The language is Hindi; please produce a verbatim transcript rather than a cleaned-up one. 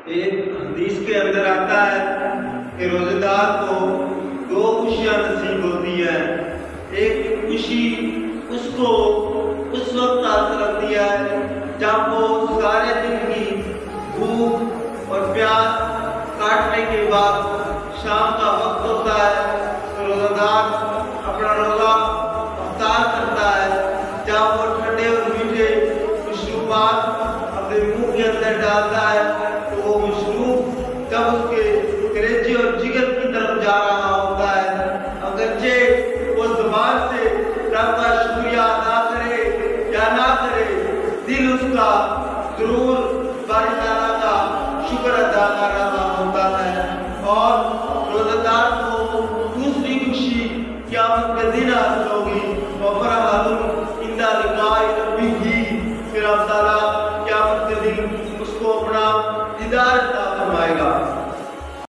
एक हदीस के अंदर आता है कि रोजेदार को दो खुशियां नसीब होती है। एक खुशी उसको उस वक्त हासिल होती है जब वो सारे दिन की भूख और प्यास काटने के बाद शाम का वक्त होता है तो रोजादार अपना रोजा अफ्तार करता है। जब वो ठंडे और मीठे मशरूबात अपने मुंह के अंदर डालता है तो वो मशरूब जब उसके कलेजे और जिगर की तरफ जा रहा होता है, अगरचे वो जुबान से रब का शुक्रिया अदा करे या ना करे, दिल उसका जरूर बारी ताला का शुक्र अदा कर रहा होता है। और रोजेदार को दूसरी खुशी क़यामत के दिन हासिल होगी। वफ़रहतुन इंदा लिक़ाई रब्बिही, फिर अल्लाह ताला क़यामत के दिन उसको अपना दीदार अता फरमाएगा।